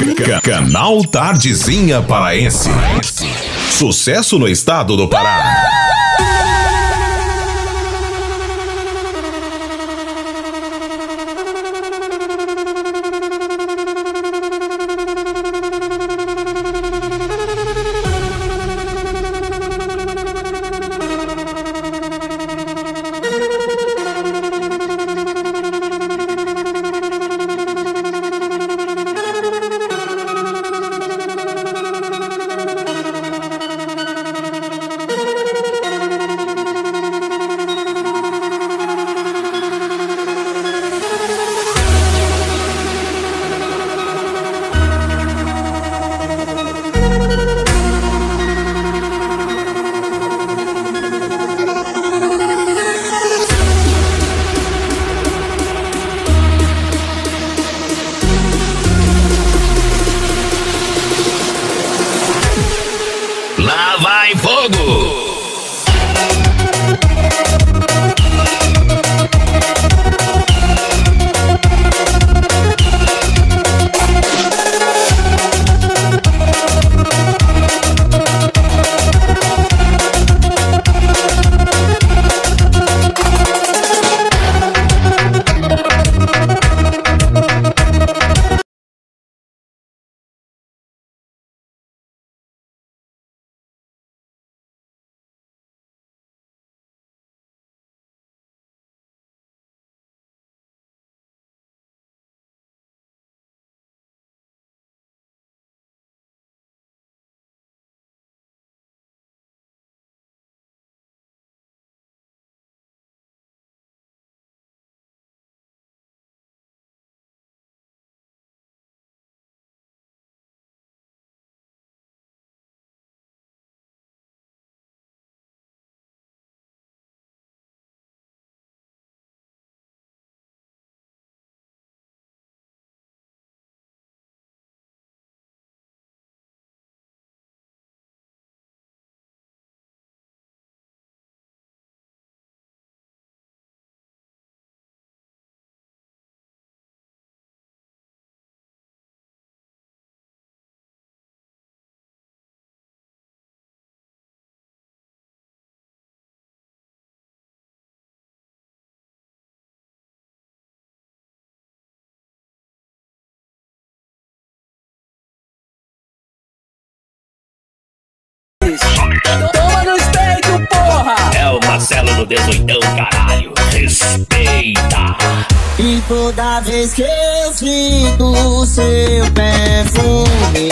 Canal Tardezinha Paraense. Sucesso no estado do Pará. Lá vai fogo! Toma no peito, porra! É o Marcelo no 18, caralho. Respeita! E toda vez que eu sinto seu perfume,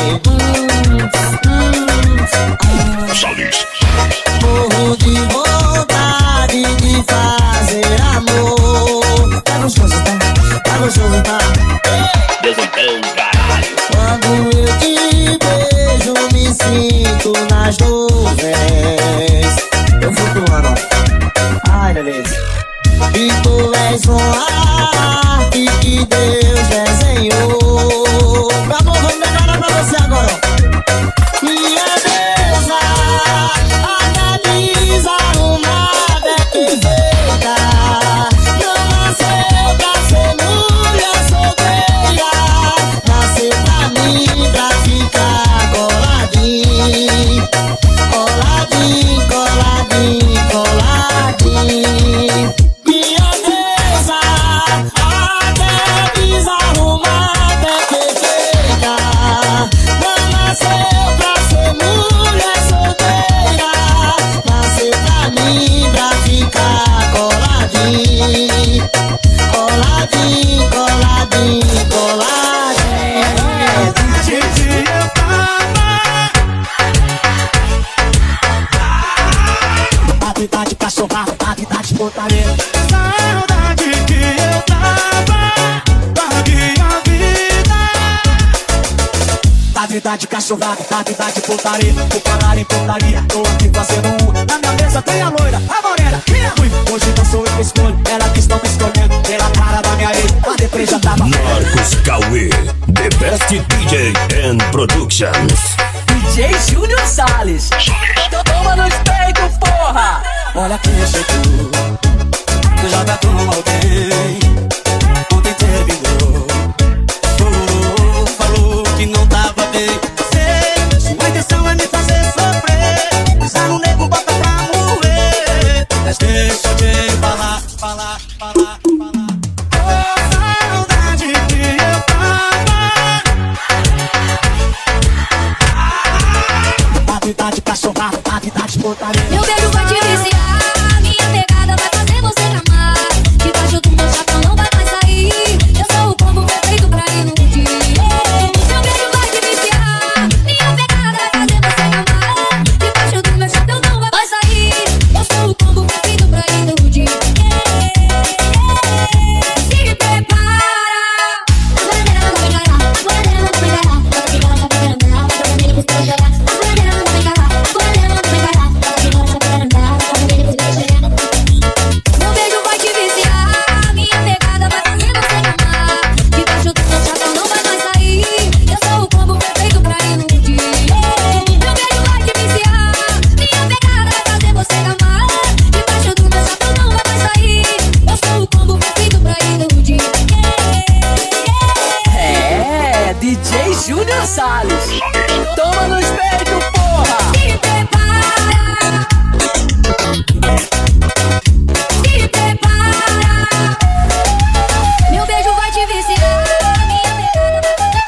Solis. morro de vontade de fazer amor. Tá gostoso, tá? Tá gostoso, tá? 18, caralho. Quando eu te beijo, me sinto nas nuvens. Eu flutuando. Ai, beleza. E tu és uma arte que Deus desenhou. Meu amor, vamos melhorar pra você agora. Minha deusa, analisa uma perfeita. Não nasceu pra ser mulher solteira. Nasceu pra mim, pra ficar coladinho. Coladinho, coladinho, coladinho. Minha deusa, até desarrumada, perfeita. Não nasceu pra ser mulher solteira. Nasceu pra mim, pra ficar coladinho. Coladinho, coladinho, coladinho. Tá de cachorrada, tá de botaria. Saudade que eu tava, paguei a vida. Tá de cachorrada, tá de putaria. Vou parar em putaria, tô aqui fazendo um. Na minha mesa tem a loira, a morena, minha ruim. Hoje não sou eu que escolho, ela que estão me escolhendo. Pela cara da minha ex, a deprê já tava. Marcos Cauê, the best DJ and productions. DJ Júnior Salles. Toma no peito, porra! Olha quem chegou, tu já tá com alguém. Ontem terminou, falou. socar, aqui tá de putaria. Meu beijo vai te viciar, minha pegada vai fazer você amar. Debaixo do meu chapéu não vai mais sair. Eu sou o combo perfeito pra ir no dia. Meu beijo vai te viciar, minha pegada vai fazer você amar. Debaixo do meu chapéu não vai mais sair. Eu sou o combo perfeito pra ir no dia. Se prepara. Meu beijo vai te viciar, minha pegada vai fazer você amar. Debaixo do meu chapéu não vai mais sair. Eu sou o combo perfeito pra ir no dia. Meu beijo vai te viciar, minha pegada vai fazer você amar. Debaixo do meu chapéu não vai mais sair. Eu sou o combo perfeito pra ir no dia. É, DJ Júnior Salles. Toma nos peitos, porra! Se prepara. Se prepara. Meu beijo vai te viciar, minha pegada vai fazer.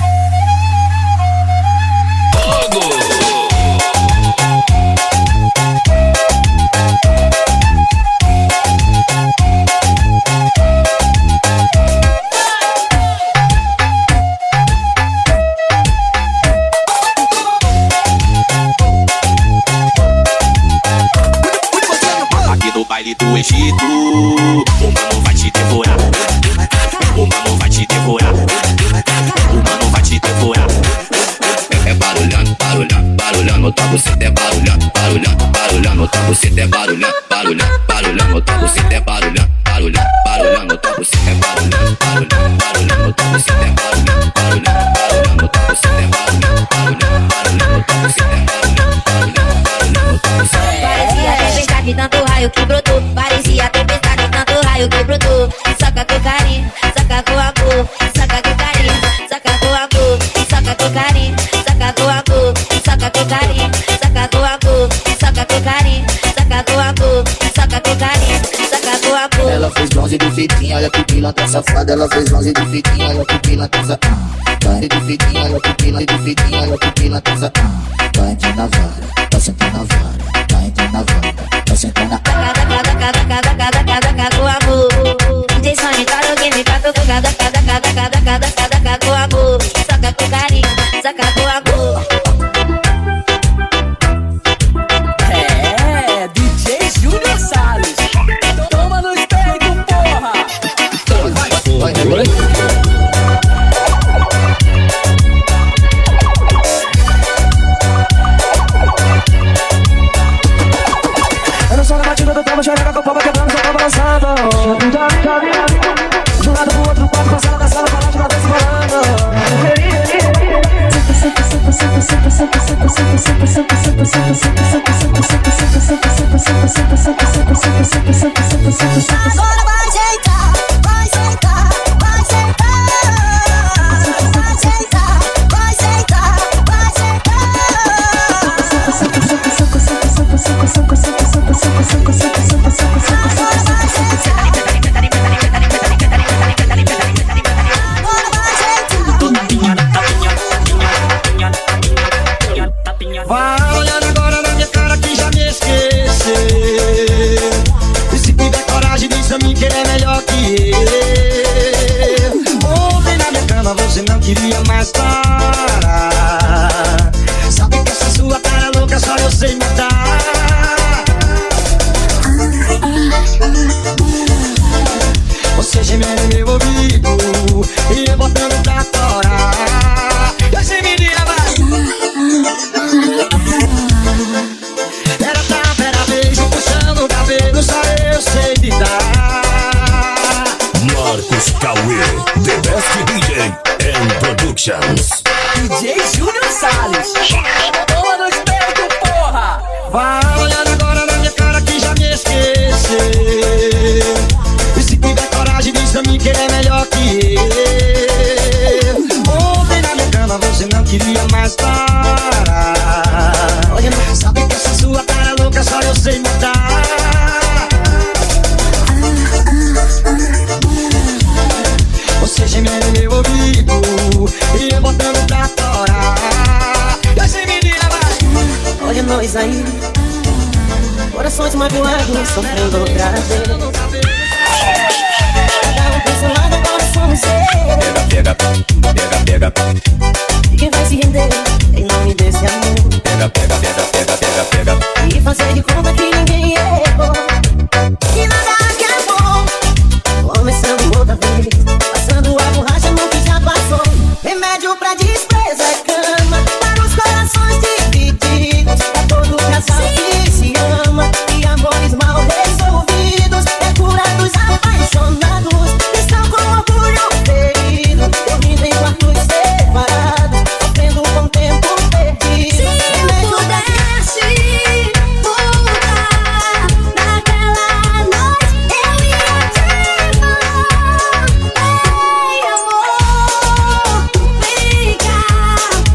Aqui no baile do Egito, o mano vai te devorar. O mano vai te devorar. O mano vai te devorar. É barulhando, barulhando, barulhando, tá você é barulhando, barulhando, barulhando, tá você é barulhando, barulhando, barulhando, tá você é barulhando, barulhando, barulhando, tá você é barulhando, barulhando, barulhando, tá você é barulhando, barulhando, barulhando, tá você é barulhando, barulhando, barulhando, tá você é barulhando, barulhando, barulhando, tá você é. Parecia tempestade, tanto raio que brotou. Parecia tempestade, tanto raio que brotou. Saca com carinho, saca com amor. Saca com carinho, saca com amor. Saca com carinho, saca com amor. Saca com carinho, saca com amor. Saca com carinho, saca com amor. Saca com carinho, saca com amor. Ela fez bronze de fitinha, olha que pilantra safada. Ela fez bronze de fitinha, olha que pilantra safada. Vai de fitinha, olha que pilantra de fitinha, olha que pilantra safada. Vai entrar na vara, tá sentando na vara. Vai entrar na vara, tá sentando na vara. Cada com amor. DJ Sony tá no game pra tocar. Cada com amor. Saca com carinho, saca com amor. É, DJ Júnior Salles. Toma nos peitos, porra! Vai, vai. Eu não sou na batida do tempo, xereca com o pau quebrando, só tá balançando. De um lado pro outro, quatro passando da sala, falar de uma vez falando. Agora vai sentar, vai sentar, vai sentar. Vai sentar, vai sentar, vai Vai olhando agora na minha cara que já me esqueceu. E se tiver coragem diz pra mim que ele é melhor que eu. Ontem na minha cama você não queria mais parar. Sabe que essa sua cara louca só eu sei matar. Você gemendo no meu ouvido e eu botando pra torar. E esse menina vai. Era beijo puxando o cabelo, só eu sei te dar. Marcos Cauê, The Best DJ and Productions. DJ Júnior Salles. Toma nos peitos, porra! Vai olhando agora na minha cara que já me esqueceu. E se tiver coragem diz pra mim que ele é melhor que eu. Ontem na minha cama você não queria mais parar. Sabe que essa sua cara louca só eu sei mudar. Você gemendo no meu ouvido e eu botando pra torar. Essa menina vai. Olha nós magoado, sofrendo outra vez. Cada um pro seu lado, agora somos seus. Pega, pega, pega, pega. E quem vai se render em nome desse amor? Pega, pega, pega, pega, pega, pega. E fazer de conta que ninguém errou, que nada acabou. Começando outra vez, passando a borracha no que já passou. Remédio pra despreza é cama, para os corações divididos, pra todo casal que se ama. E amores mal resolvidos, é cura dos apaixonados, estão com orgulho ferido, dormindo em quartos separados, sofrendo com o tempo perdido. Se eu pudesse voltar naquela noite, eu ia te falar: ei, amor, vem cá,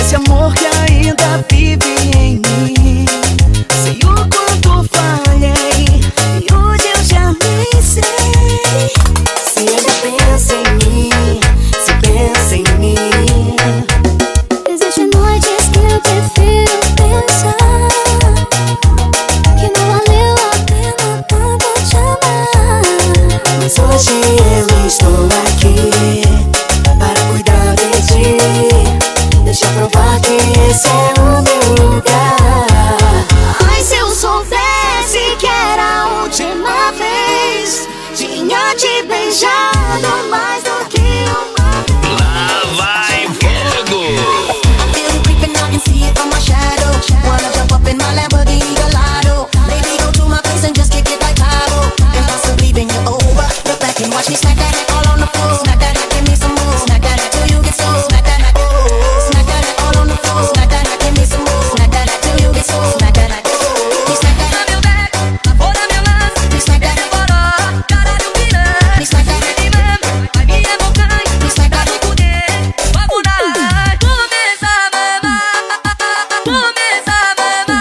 esse amor que ainda vive em mim. Sei o quanto falhei e hoje eu já me sei. Se ainda pensa em mim, se pensa em mim. Existem noites que eu prefiro pensar que não valeu a pena tanto te amar. Mas hoje eu estou aqui para cuidar de ti. Deixa eu provar que esse é o meu lugar. Ai, se eu soubesse que era a última vez, tinha te beijado mais do que uma vez. Lá vai fogo. I feel it creeping, I can see it from my shadow. Wanna jump up in my Lamborghini Gallardo. Baby, go to my place and just kick it like Cabo. Impossibly bend you over. Look back and watch me smack that all on the floor. Smack that, give me some more. Smack that till you get so. Smack that, smack that all on the floor. Smack that, give me some more. Smack that till you get so. Smack that, me smack that. Meu back, agora meu lance. Me smack that, caralho piranha. Me smack that, vai me abocanhar. Me smack that, poder. Vamos lá, começa a mamar. Começa a mamar.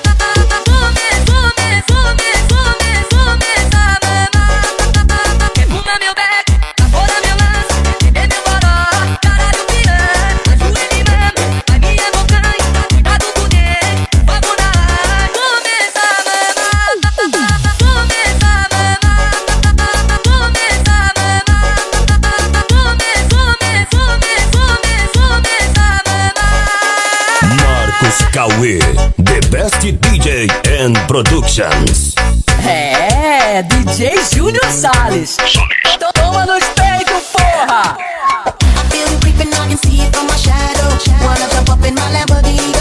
Começa a mamar. Quer fumar meu back, agora meu lance. Beber meu boró, caralho piranha. Ajoelha e mama, vai me abocanhar. Cuidado com o dedo, vamos lá, começa a mamar. Começa a mamar. Começa a mamar. Começa a mamar. Marcos Cauê, the best DJ and productions. É, DJ Júnior Salles. Toma nos peitos, porra! I feel it creeping, I can see it from my shadow. Wanna jump up in my Lamborghini